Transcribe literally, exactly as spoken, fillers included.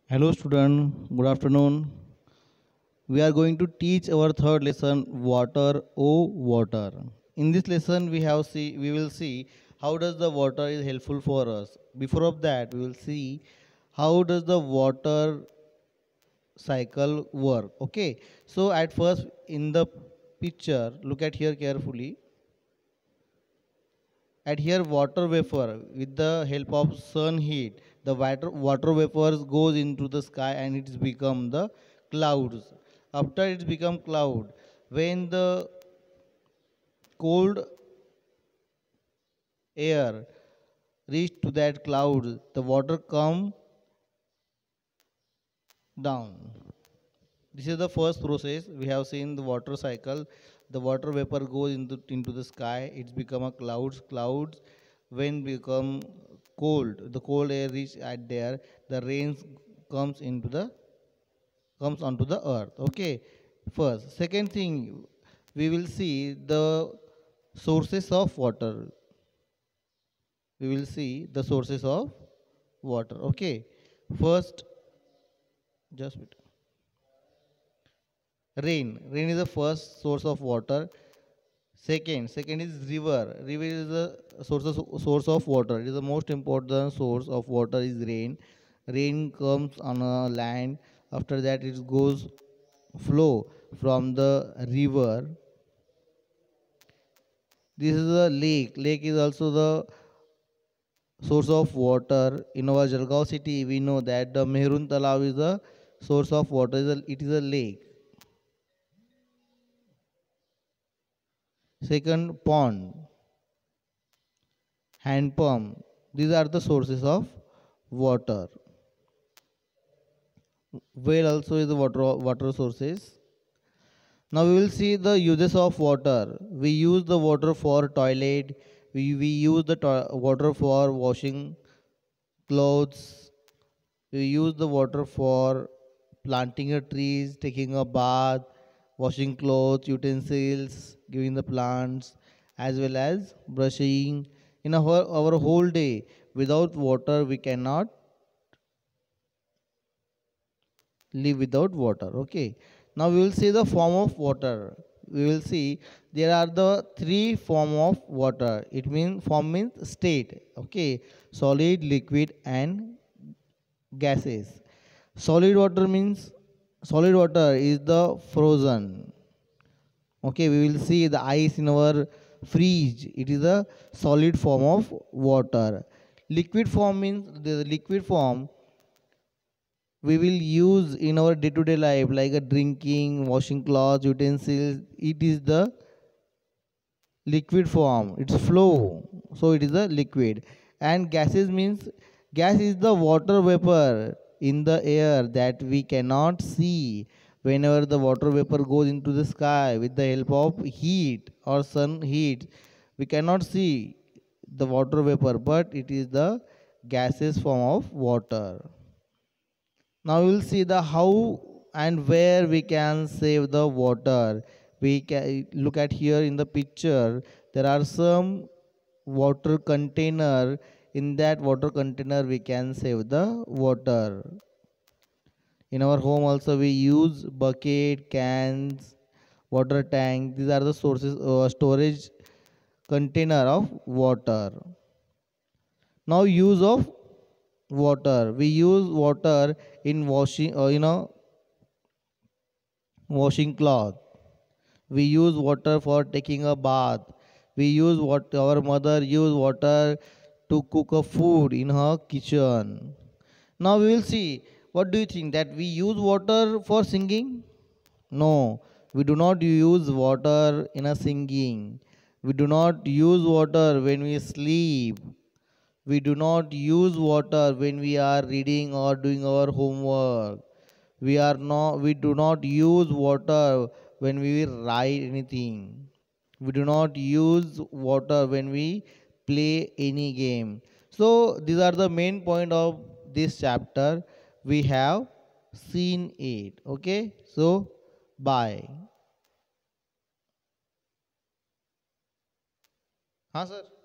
Hello student, good afternoon. We are going to teach our third lesson, water O water. In this lesson we have see we will see how does the water is helpful for us. Before of that we will see how does the water cycle work. Okay. So at first in the picture look at here carefully. At here water vapor with the help of sun heat the water, water vapors goes into the sky and it's become the clouds. After it's become cloud, when the cold air reach to that cloud, the water come down. This is the first process. We have seen the water cycle. The water vapor goes into, into the sky. It's become a clouds. Clouds when become cold, the cold air reach at there, the rains comes into the comes onto the earth. Okay. First. Second thing, we will see the sources of water. We will see the sources of water. Okay. First, just wait. Rain. Rain is the first source of water. Second, second is river. River is the source of, source of water. It is the most important source of water is rain. Rain comes on a land. After that, it goes flow from the river. This is a lake. Lake is also the source of water. In our Jalgaon city, we know that the Mehrun Talab is the source of water. It is a lake. Second, pond, hand pump. These are the sources of water. Well also is the water water sources. Now we will see the uses of water. We use the water for toilet. We, we use the to- water for washing clothes. We use the water for planting a trees, taking a bath, washing clothes, utensils, giving the plants, as well as brushing. In our, our whole day, without water, we cannot live without water. Okay. Now we will see the form of water. We will see there are the three form of water. It means form means state. Okay. Solid, liquid, and gases. Solid water means solid water is the frozen. Okay, we will see the ice in our fridge. It is a solid form of water. Liquid form means the liquid form we will use in our day-to-day life like a drinking, washing clothes, utensils. It is the liquid form. It's flow. So it is a liquid. And gases means gas is the water vapor in the air that we cannot see whenever the water vapor goes into the sky with the help of heat or sun heat. We cannot see the water vapor, but it is the gaseous form of water. Now we will see the how and where we can save the water. We can look at here in the picture. There are some water container. In that water container, we can save the water. In our home also we use bucket, cans, water tank. These are the sources uh, storage container of water. Now use of water. We use water in washing, uh, you know, washing cloth. We use water for taking a bath. We use what our mother use water to cook a food in her kitchen. Now we will see what do you think that we use water for singing? No, we do not use water in a singing. We do not use water when we sleep. We do not use water when we are reading or doing our homework. We are not we do not use water when we write anything. We do not use water when we play any game. So these are the main point of this chapter. We have seen it. Okay. So bye. हाँ sir